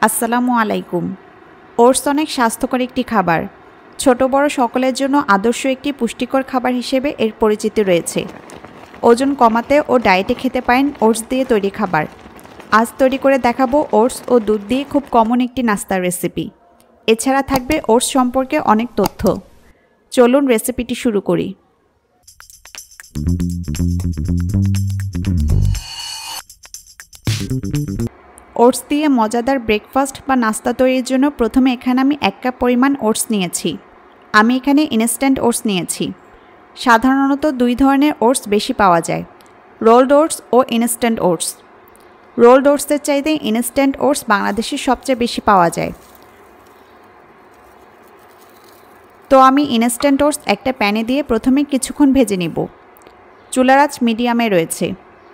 আসসালামু আলাইকুম। ওটস অনেক স্বাস্থ্যকর একটি খাবার। ছোট বড় সকলের জন্য আদর্শ একটি পুষ্টিকর খাবার হিসেবে এর পরিচিতি রয়েছে। ওজন কমাতে ও ডায়েটে খেতে পারেন ওটস দিয়ে তৈরি খাবার। আজ তৈরি করে দেখাবো ওটস ও দুধ দিয়ে খুব কমন একটি নাস্তার রেসিপি। এছাড়া থাকবে ওটস সম্পর্কে অনেক তথ্য। চলুন রেসিপিটি শুরু করি। ওটস দিয়ে মজাদার ব্রেকফাস্ট বা নাস্তা তৈরির জন্য প্রথমে এখানে আমি 1 কাপ পরিমাণ ওটস নিয়েছি। আমি এখানে ইনস্ট্যান্ট ওটস নিয়েছি। সাধারণত 2 ধরনের ওটস বেশি পাওয়া যায়, রোলড ওটস ও ইনস্ট্যান্ট ওটস। রোলড ওটসের চাইতে ইনস্ট্যান্ট ওটস বাংলাদেশে সবচেয়ে বেশি পাওয়া যায়। তো আমি ইনস্ট্যান্ট ওটস একটা প্যানে দিয়ে প্রথমে কিছুক্ষণ ভেজে নিব। চুলার আঁচ মিডিয়ামে রয়েছে।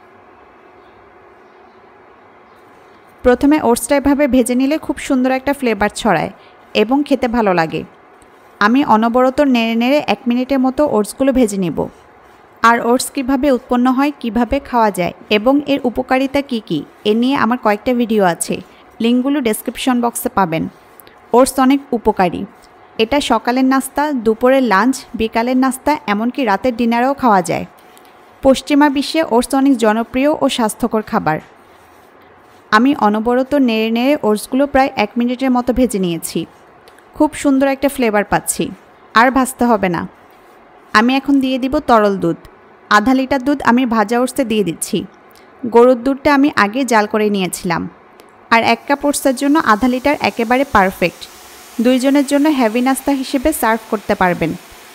প্রথমে ওটসটা এভাবে ভেজে নিলে খুব সুন্দর একটা ফ্লেভার ছড়ায় এবং খেতে ভালো লাগে। আমি অনবরত নেড়ে নেড়ে 1 মিনিটের মতো ওটসগুলো ভেজে নিব। আর ওটস কীভাবে উৎপন্ন হয়, কিভাবে খাওয়া যায় এবং এর উপকারিতা কী কী, এ নিয়ে আমার কয়েকটা ভিডিও আছে, লিঙ্কগুলো ডেসক্রিপশন বক্সে পাবেন। ওটস অনেক উপকারী। এটা সকালের নাস্তা, দুপুরের লাঞ্চ, বিকালের নাস্তা, এমনকি রাতের ডিনারেও খাওয়া যায়। পশ্চিমা বিশ্বে ওটস অনেক জনপ্রিয় ও স্বাস্থ্যকর খাবার। আমি অনবরত নেড়ে নেড়ে ওটসগুলো প্রায় 1 মিনিটের মতো ভেজে নিয়েছি। খুব সুন্দর একটা ফ্লেভার পাচ্ছি। আর ভাজতে হবে না। আমি এখন দিয়ে দিব তরল দুধ। আধা লিটার দুধ আমি ভাজা ওটসে দিয়ে দিচ্ছি। গরুর দুধটা আমি আগে জাল করে নিয়েছিলাম। আর 1 কাপ ওটসের জন্য আধা লিটার একেবারে পারফেক্ট। 2 জনের জন্য হেভি নাস্তা হিসেবে সার্ভ করতে পারবেন।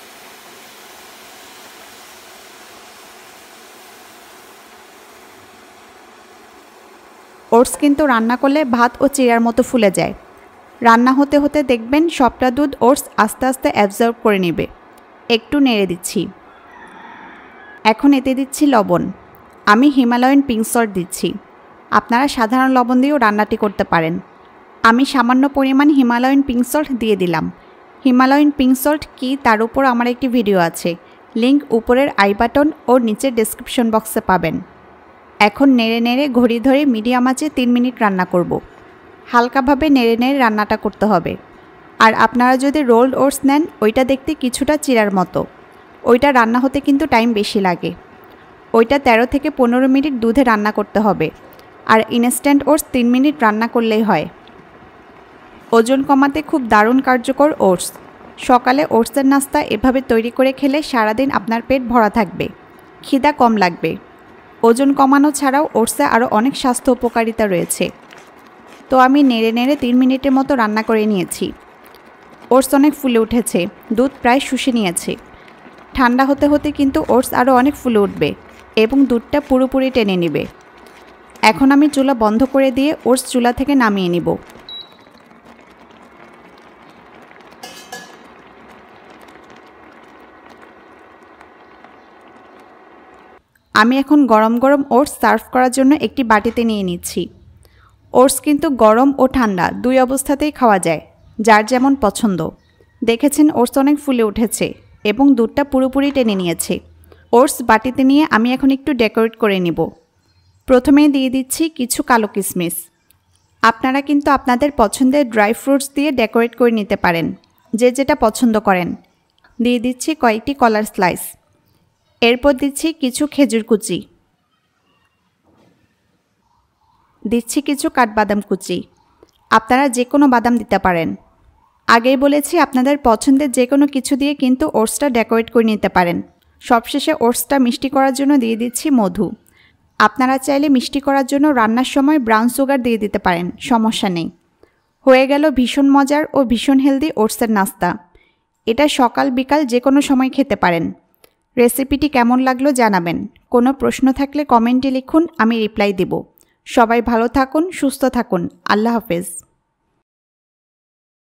ওটস কিন্তু রান্না করলে ভাত ও চিড়ার মতো ফুলে যায়। রান্না হতে হতে দেখবেন সবটা দুধ ওটস আস্তে আস্তে অ্যাবজর্ব করে নেবে। একটু নেড়ে দিচ্ছি। এখন এতে দিচ্ছি লবণ। আমি হিমালয়ান পিঙ্ক সল্ট দিচ্ছি। আপনারা সাধারণ লবণ দিয়েও রান্নাটি করতে পারেন। আমি সামান্য পরিমাণ হিমালয়ান পিঙ্ক সল্ট দিয়ে দিলাম। হিমালয়ান পিঙ্ক সল্ট কী তার উপর আমার একটি ভিডিও আছে, লিঙ্ক উপরের আই বাটন ও নিচের ডেসক্রিপশন বক্সে পাবেন। এখন নেড়ে নেড়ে ঘড়ি ধরে মিডিয়াম আঁচে 3 মিনিট রান্না করব। হালকাভাবে নেড়ে নেড়ে রান্নাটা করতে হবে। আর আপনারা যদি রোলড ওটস নেন, ওইটা দেখতে কিছুটা চিড়ার মতো। ওইটা রান্না হতে কিন্তু টাইম বেশি লাগে। ওইটা 13 থেকে 15 মিনিট দুধে রান্না করতে হবে। আর ইনস্ট্যান্ট ওটস 3 মিনিট রান্না করলেই হয়। ওজন কমাতে খুব দারুণ কার্যকর ওটস। সকালে ওটসের নাস্তা এভাবে তৈরি করে খেলে সারাদিন আপনার পেট ভরা থাকবে, খিদা কম লাগবে। ওজন কমানো ছাড়াও ওটসে আরও অনেক স্বাস্থ্য উপকারিতা রয়েছে। তো আমি নেড়ে নেড়ে 3 মিনিটের মতো রান্না করে নিয়েছি। ওটস অনেক ফুলে উঠেছে, দুধ প্রায় শুষে নিয়েছে। ঠান্ডা হতে হতে কিন্তু ওটস আরও অনেক ফুলে উঠবে এবং দুধটা পুরোপুরি টেনে নেবে। এখন আমি চুলা বন্ধ করে দিয়ে ওটস চুলা থেকে নামিয়ে নিব। আমি এখন গরম গরম ওটস সার্ভ করার জন্য একটি বাটিতে নিয়ে নিচ্ছি। ওটস কিন্তু গরম ও ঠান্ডা 2 অবস্থাতেই খাওয়া যায়, যার যেমন পছন্দ। দেখেছেন ওটস অনেক ফুলে উঠেছে এবং দুধটা পুরোপুরি টেনে নিয়েছে। ওটস বাটিতে নিয়ে আমি এখন একটু ডেকোরেট করে নিব। প্রথমেই দিয়ে দিচ্ছি কিছু কালো কিশমিশ। আপনারা কিন্তু আপনাদের পছন্দের ড্রাই ফ্রুটস দিয়ে ডেকোরেট করে নিতে পারেন, যে যেটা পছন্দ করেন। দিয়ে দিচ্ছি কয়েকটি কলার স্লাইস। এরপর দিচ্ছি কিছু খেজুর কুচি। দিচ্ছি কিছু কাঠবাদাম কুচি। আপনারা যে কোনো বাদাম দিতে পারেন। আগেই বলেছি আপনাদের পছন্দের যে কোনো কিছু দিয়ে কিন্তু ওটসটা ডেকোরেট করে নিতে পারেন। সবশেষে ওটসটা মিষ্টি করার জন্য দিয়ে দিচ্ছি মধু। আপনারা চাইলে মিষ্টি করার জন্য রান্নার সময় ব্রাউন সুগার দিয়ে দিতে পারেন, সমস্যা নেই। হয়ে গেল ভীষণ মজার ও ভীষণ হেলদি ওটসের নাস্তা। এটা সকাল বিকাল যে কোনো সময় খেতে পারেন। রেসিপিটি কেমন লাগলো জানাবেন। কোনো প্রশ্ন থাকলে কমেন্টে লিখুন, আমি রিপ্লাই দেব। সবাই ভালো থাকুন, সুস্থ থাকুন। আল্লাহ হাফেজ।